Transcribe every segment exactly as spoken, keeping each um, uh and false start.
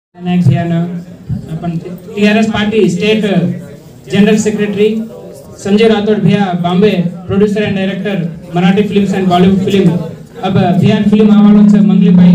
Next ह्यानं अपन TRS party state general secretary Sanjay Rathod भैया Bombay producer and director Marathi films and Bollywood film अब वीआर फिल्म आवालो छ मंगलीबाई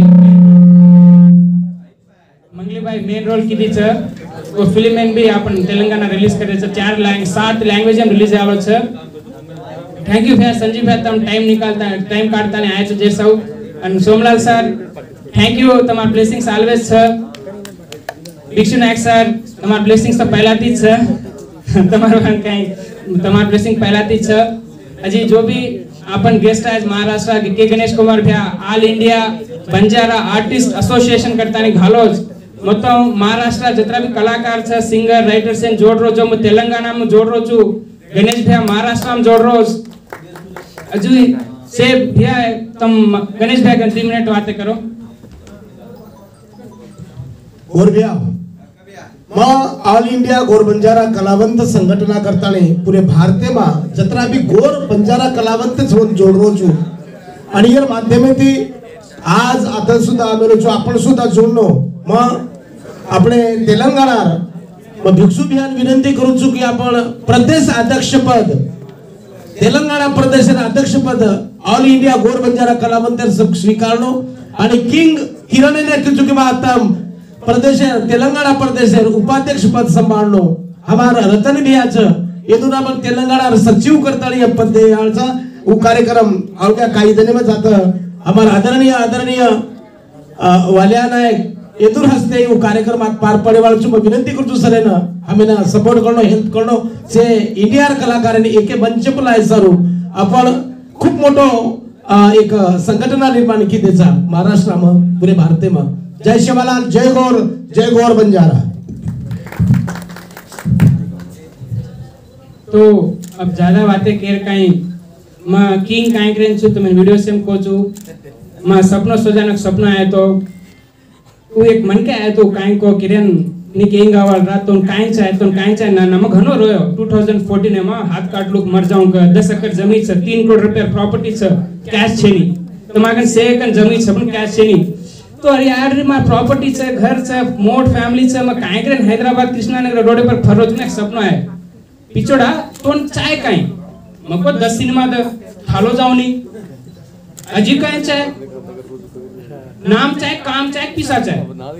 मंगलीबाई मेन रोल की दी छ वो फिल्म में भी अपन तेलंगाना रिलीज करे छ चार लैंग्वेज सात लैंग्वेज में रिलीज आवालो छ। थैंक यू भैया संजय भैया तम टाइम निकालता टाइम काढता ने आया छ जे सब and Somlal sir thank you तमार ब्लेसिंग्स ऑलवेज छ। भिक्षु नायक सर तमार ब्लेसिंग्स तो पहला थी छ तमार वहां कहीं तमार ब्लेसिंग पहला थी छ। अजी जो भी अपन गेस्ट आज महाराष्ट्र के गणेश कुमार भैया all India Banjara artist association करता ने घालोज మొత్తం महाराष्ट्र जतरा भी कलाकार छ सिंगर राइटर्स एंड जोड़ रो जो तेलंगाना में जोड़ रो छु गणेश भैया महाराष्ट्र में जोड़ रो अजी से भैया तुम गणेश भैया का तीन मिनट बातें करो और भैया मां ऑल इंडिया गोर बंजारा कलावंत संघटना करताने पूरे भारत में जतरा भी गोर बंजारा कलावंत जोड़ रो छु आणि या माध्यमेती आज आता सुद्धा आमेलो छु आपण सुद्धा जोडनो मग आपले तेलंगणा मग भिक्षु भैया विनंती करू छु की आपण प्रदेश अध्यक्ष पद तेलंगणा प्रदेश अध्यक्ष पद ऑल इंडिया गोर बंजारा कलावंत स्वीकारनो आणि किंग किरण ने किचु की बात प्रदेश तेलंगाना प्रदेश उपाध्यक्ष पद संभाळनो हमारा रतन भैयाच येथून आपण तेलंगाना सचिव करताळी पद याचा वो कार्यक्रम अवघ्या काही दिने में जाता हमारा आदरणीय आदरणीय वालिया नायक येथून हस्ते वो कार्यक्रम पार पडे वाळचू विनंती करतो सरेन हमें ना सपोर्ट करनो हेल्प करनो से इंडिया कलाकारांनी एके मंच पर आहे सर आपण खूप मोठो एक संघटना निर्माण की देचा महाराष्ट्र में पूरे भारत में जय शिवलाल जय गौर जय गौर बंजारा। तो अब ज्यादा बातें केर कहीं मैं किंग काई करें छु तो मैं वीडियो सेम को छु मैं सपना सोजानक सपना है तो वो एक मन के आया तो काई को किरण नि केंग आवाल रात तो काई चाहे तो काई चाहे ना नम घनो रोयो दो हज़ार चौदह में हाथ काट लुक मर जाऊं का दस एकड़ जमीन छ तीन करोड़ रुपया प्रॉपर्टी छ कैश छेनी तमागन से एकड़ जमीन छ पण कैश छेनी तो अरे यार मा प्रॉपर्टी छ घर छ मोट फैमिली छ मैं काई करें हैदराबाद कृष्णानगर रोड पर फरो छु सपना है पिछोड़ा तो चाय काई मको दस सिनेमा द थालो जाऊनी अजी काई चाय नाम चाय काम चाय पिसा चाय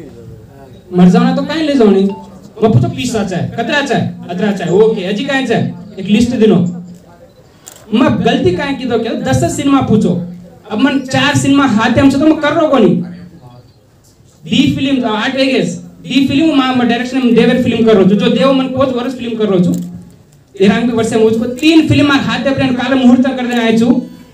मर जाना तो काई ले जाऊनी वो पूछो पिसा चाय कतरा चाय अतरा चाय ओके अजी काई चाय एक लिस्ट दिनो मैं गलती काई की तो क्या दस सिनेमा पूछो अब मन चार सिनेमा हाथे हमसे तो मैं कर रो कोनी दी फिल्म आठ वेगेस दी फिल्म मा डायरेक्शन में देवर फिल्म कर रो जो देव मन कोच वर्ष फिल्म कर रो छु इरांग भी वर्ष में मुझको तीन फिल्म हाथे अपने काल मुहूर्त कर देना है छु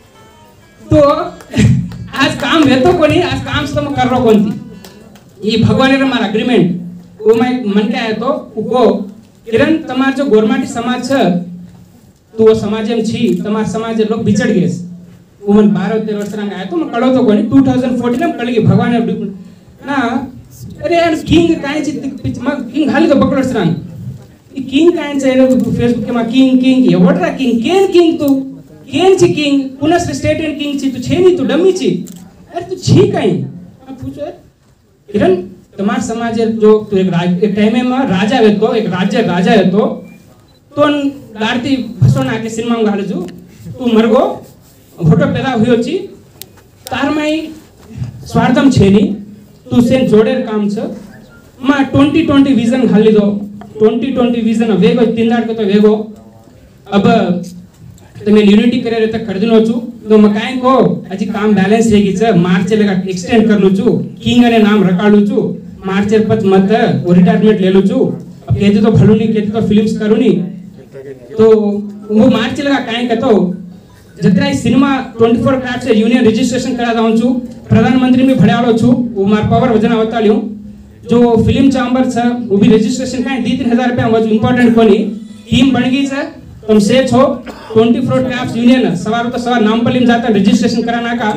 तो आज काम वेतो कोनी आज काम से तो मैं कर रो कोनी ये भगवान रे मार एग्रीमेंट वो मैं मन के आया तो उको किरण तमार जो गोरमाटी समाज छ तो वो समाज में छी तमार समाज लोग बिछड़ गए वो मन बारह तेरह वर्ष रंग आया तो मैं कड़ो तो कोनी दो हज़ार चौदह में कड़गी भगवान ना अरे यार किंग काई ची मग किंग हाली तो बकड़ रंग ये किंग काई चाहिए फेसबुक के मा किंग किंग ये वडरा किंग केन किंग तू केन ची किंग पुनः स्टेट एंड किंग ची तू छेनी तू डमी ची अरे तू छी काई मैं पूछो किरण तमार समाज जो तू एक राज एक टाइम में राजा है तो एक राज्य राजा है तो तो गारती भसोना के सिनेमा में गाले जो तू मरगो फोटो पैदा हुई होची तार में स्वार्थम छेनी तू सेन जोड़े काम छ मा ट्वेंटी ट्वेंटी विजन खाली दो ट्वेंटी ट्वेंटी विजन वेगो तीनदार को तो वेगो अब तमे यूनिटी करे रे तक कर दिनो छु तो मकाई को अजी काम बैलेंस हेगी छ मार्च लगा एक्सटेंड कर लु छु किंग ने नाम रकाडू छु मार्च पच मत वो रिटायरमेंट ले लु छु अब केते तो भलुनी केते तो फिल्म्स करूनी तो वो मार्च लगा काई का तो जतरा सिनेमा चौबीस क्राफ्ट से यूनियन रजिस्ट्रेशन करा दाऊं छु प्रधानमंत्री में भड़ालो छु वो मार पावर वजन आवता लियो जो फिल्म चैम्बर छ वो भी रजिस्ट्रेशन काई दो तीन हज़ार रुपया वो इंपॉर्टेंट कोनी टीम बन गई छ तुम से छो चौबीस क्राफ्ट यूनियन सवार तो सवार नामपल्ली में जाता रजिस्ट्रेशन कराना का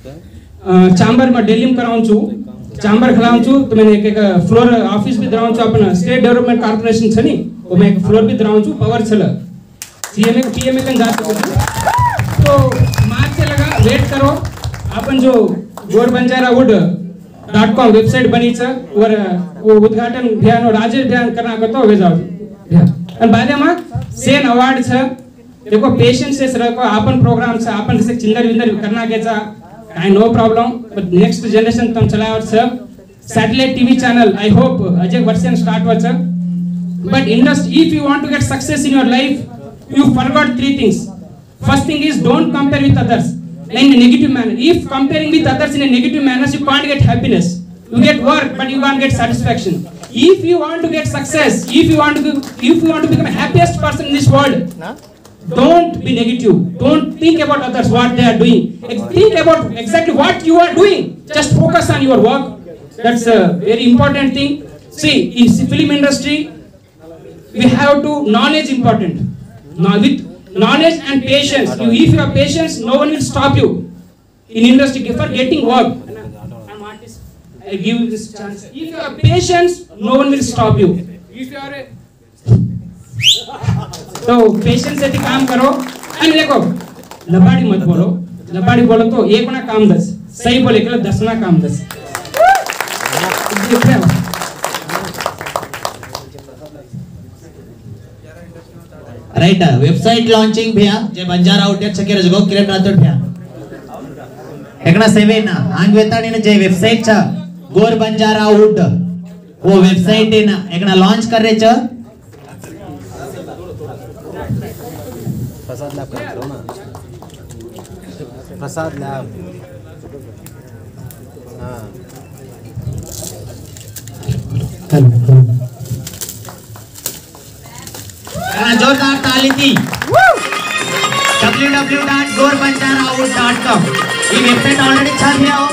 चैम्बर में दिल्ली में कराऊं छु चैम्बर खलाऊं छु तो मैंने एक एक फ्लोर ऑफिस भी दराऊं छु अपन स्टेट डेवलपमेंट कॉर्पोरेशन छ नी वो मैं एक फ्लोर भी दराऊं छु पावर छल सीएमए पीएमए कन जाता तो मार्च से लगा वेट करो अपन जो Gor Banjara wood dot com website बनी छ और वो उद्घाटन भ्यान और राजेश भ्यान करना करतो वे जाऊ आणि बादेमा सेन अवार्ड छ देखो पेशेंस से रखो आपन प्रोग्राम छ आपन जैसे चिंदर विंदर करना केचा काय no problem but next generation तुम चलावर छ satellite TV channel I hope Ajay वर्षन स्टार्ट हो छ but industry if you want to get success in your life you forgot three things first thing is don't compare with others in a negative manner. If comparing with others in a negative manner, you can't get happiness. You get work, but you can't get satisfaction. If you want to get success, if you want to, if you want to become the happiest person in this world, don't be negative. Don't think about others what they are doing. Think about exactly what you are doing. Just focus on your work. That's a very important thing. See, in film industry, we have to knowledge important. Now with knowledge and patience. You, if you have patience, no one will stop you. In industry, for getting work, I'm artist. I give you this chance. If you have patience, no one will stop you. If you are a तो patience से काम करो and देखो लबाड़ी मत बोलो लबाड़ी बोलो तो एक ना काम दस सही बोले के दस ना काम दस राइट वेबसाइट लॉन्चिंग भैया जे बंजारा उठ्या चकेर जगो किरण राठोड भैया एकना सेवे ना आंग वेताणी जे वेबसाइट छ गोर बंजारा उड वो वेबसाइट है ना एकना लॉन्च कर रे छ प्रसाद लैब करो ना प्रसाद लैब हां एकना जोरदार ताली थी W W W dot Gor Banjara wood dot com ये वेबसाइट ऑलरेडी छा दिया हो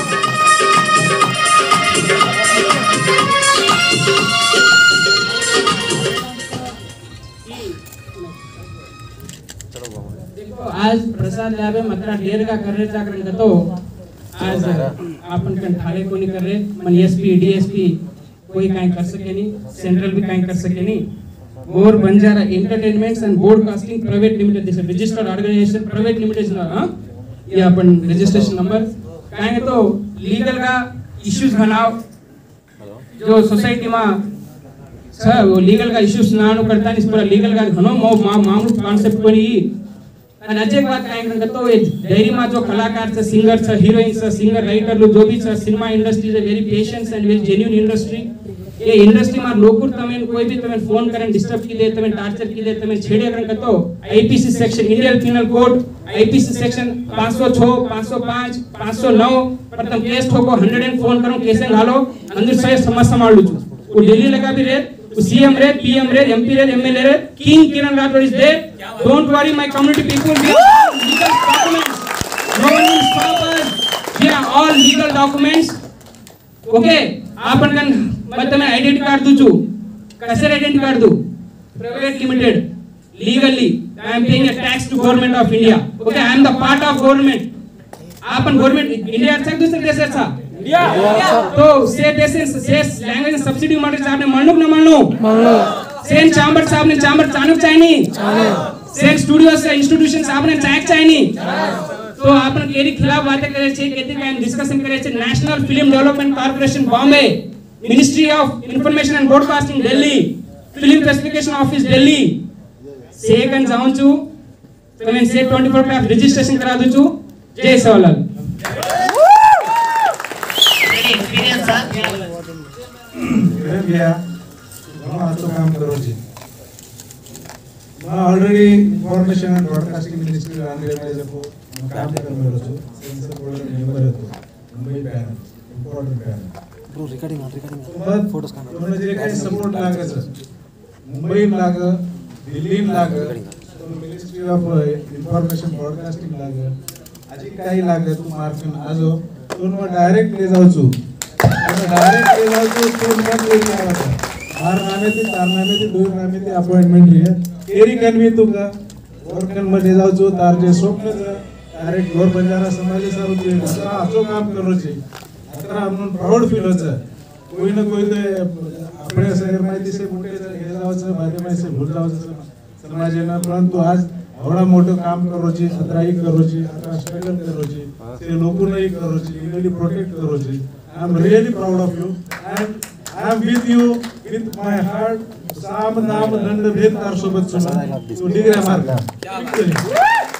आज प्रसाद लॅब मात्र ढेर का कर रहे जागरण का तो आज आपण कन ठाले कोणी कर रहे मन एसपी डीएसपी कोई काय कर सके नहीं सेंट्रल भी काय कर सके नहीं Gor Banjara entertainments and broadcasting private limited this registered organisation private limited हां ये अपन रजिस्ट्रेशन नंबर काय तो लीगल का इश्यूज घनाव जो सोसाइटी में छ वो लीगल का इश्यूज नानो करता इस पर लीगल का घनो मामूल कॉन्सेप्ट कोनी અને અજે વાત કાઈ કરતો એ ડેરી માં જો કલાકાર છે સિંગર છે હિરોઈન છે સિંગર રાઇટર લો જો भी છે cinema industry is a very patience and very genuine industry એ ઇન્ડસ્ટ્રી માં લોકો તમે કોઈ भी તમે ફોન કરીને ડિસ્ટર્બ કી દે તમે ટાર્ચર કી દે તમે છેડે કરન કરતો IPC section Indian penal code IPC section पाँच सौ छह पाँच सौ पाँच पाँच सौ नौ पर तुम केस ठोको हंड्रेड फोन करो केस घालो अंदर से समस्या मार लू वो दिल्ली लगा भी रे सीएम रे पीएम रे एमपी रे एमएलए रे king Kiran Rathod is there don't worry my community people we are legal documents no one will stop us we are all legal documents okay आपन कन मैं तुम्हें आइडेंटिटी कार्ड दू छु कैसे आइडेंटिटी कार्ड दू private limited legally I am paying a tax to government of India okay I am the part of government आपन government India से दूसरे देश से इंडिया तो से देश से लैंग्वेज सब्सिडी मारे आपने माननो ना माननो माननो सेन चैम्बर साहब ने चैम्बर चाणक चाहिए सेन स्टूडियो से इंस्टीट्यूशन साहब ने चाय चाहिए तो आपन केरी खिलाफ बातें करे छे केती काई डिस्कशन करे छे national film development corporation Bombay ministry of information and broadcasting Delhi film classification office Delhi से कन जाऊं छु तमें से चौबीस पे रजिस्ट्रेशन करा दू छु जय सवालाल एक्सपीरियंस आ भैया हम आजो काम करो जी मैं already information and broadcasting ministry organiser को काम कर रहा हूं सेंसर बोर्ड मेंबर हतो Mumbai panel important panel bro recording recording photos काढा तुम्हाला जे काही सपोर्ट लागायचं मुंबई लाग दिल्ली लाग मिनिस्ट्री ऑफ इंफॉर्मेशन ब्रॉडकास्टिंग लाग अजी काही लाग तू मार्फिन आजो तो डायरेक्ट ले जाऊ छु डायरेक्ट ले जाऊ छु तो मत ले जाऊ बार नामे ते चार नामे ते दो नामे ते अपॉइंटमेंट लिया केरी कन्वी तुका वर्कन मध्ये जाऊ छु तार जे स्वप्न डायरेक्ट गोर बंजारा समाज सारू जे आजो काम करो छे अतरा हमन प्राउड फील होछ कोई ना कोई ते अपने शहर माहिती से मोठे हे जावचं बारे में से भूल जावचं समाजना परंतु आज आवडा मोठं काम करो छी अतराई करो छी अतरा स्ट्रगल करो छी ते लोको नहीं करो छी लीगली प्रोटेक्ट करो छी I am really proud of you, and I am with you with my heart. Sam Nam Nand Bhet Ar Sobat Suman. So degree mark.